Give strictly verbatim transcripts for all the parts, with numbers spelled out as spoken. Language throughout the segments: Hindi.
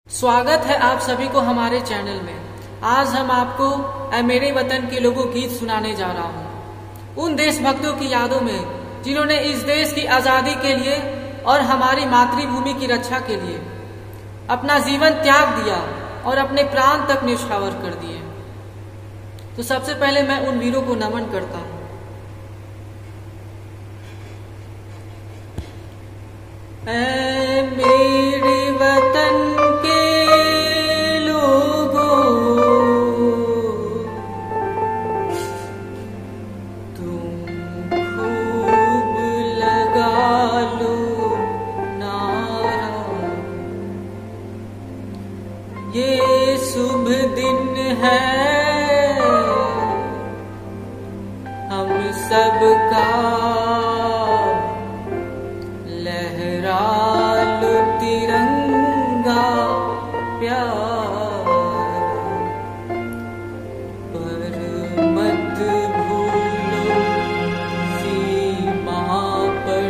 स्वागत है आप सभी को हमारे चैनल में। आज हम आपको ऐ मेरे वतन के लोगों गीत सुनाने जा रहा हूँ उन देशभक्तों की यादों में जिन्होंने इस देश की आजादी के लिए और हमारी मातृभूमि की रक्षा के लिए अपना जीवन त्याग दिया और अपने प्राण तक न्यौछावर कर दिए। तो सबसे पहले मैं उन वीरों को नमन करता हूँ। ऐ मेरे वतन के लोगों, तुम खूब लगा लो नारा, ये शुभ दिन है हम सबका, लहरा लो तिरंगा प्यारा, पर मत भूलो सीमा पर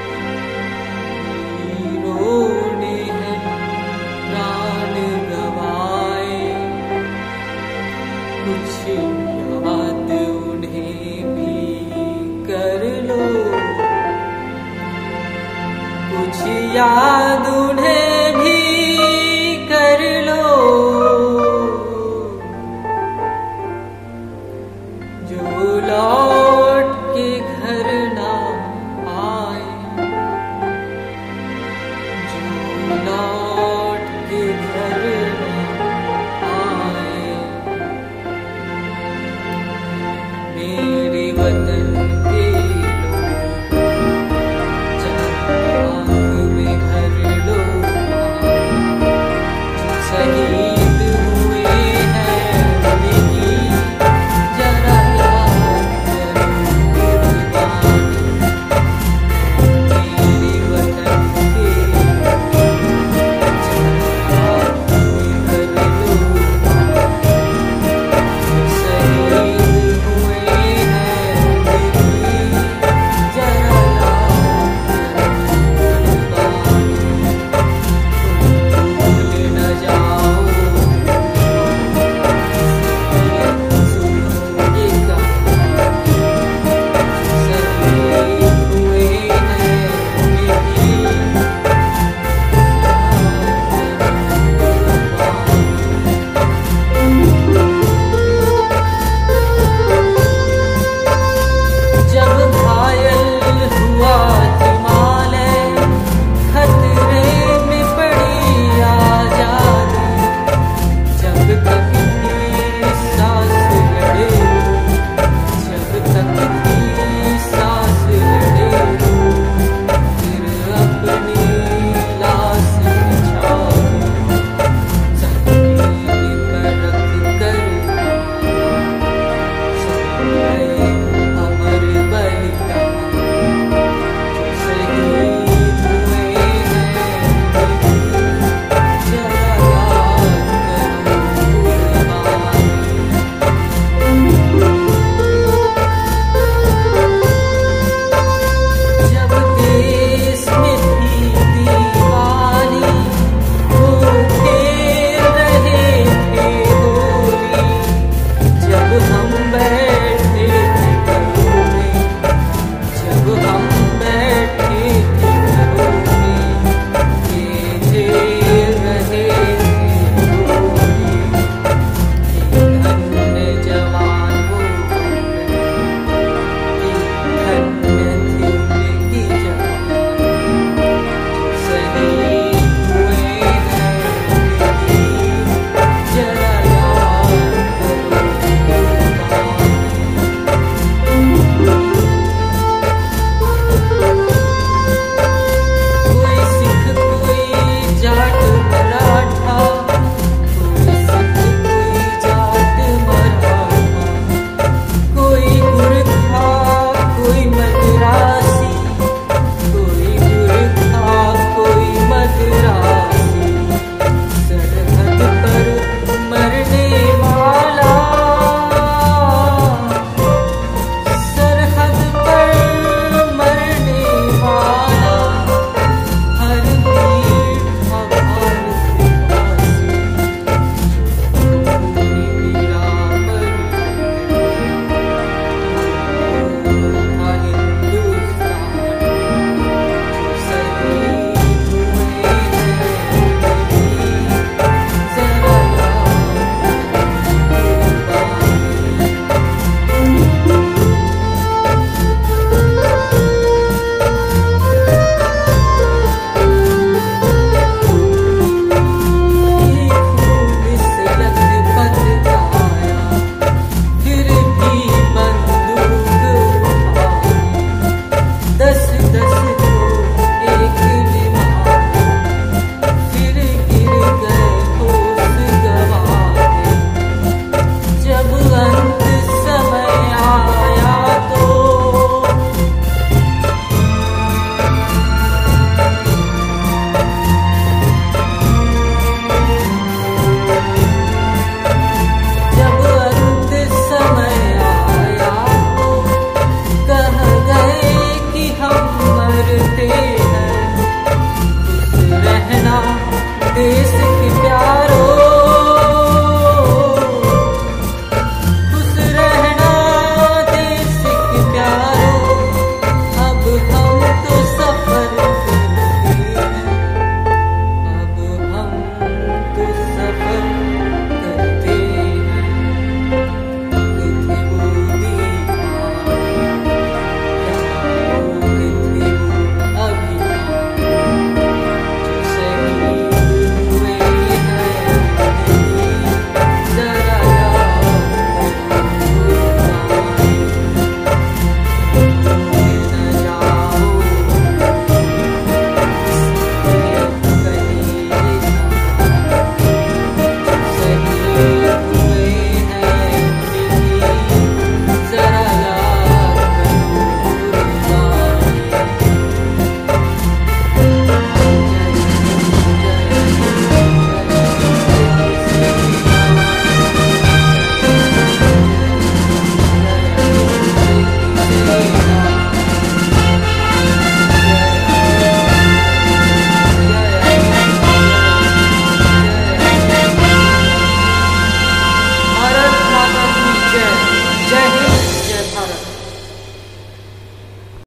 वीरों ने है प्राण गवाए, कुछ याद उन्हें भी कर लो, कुछ याद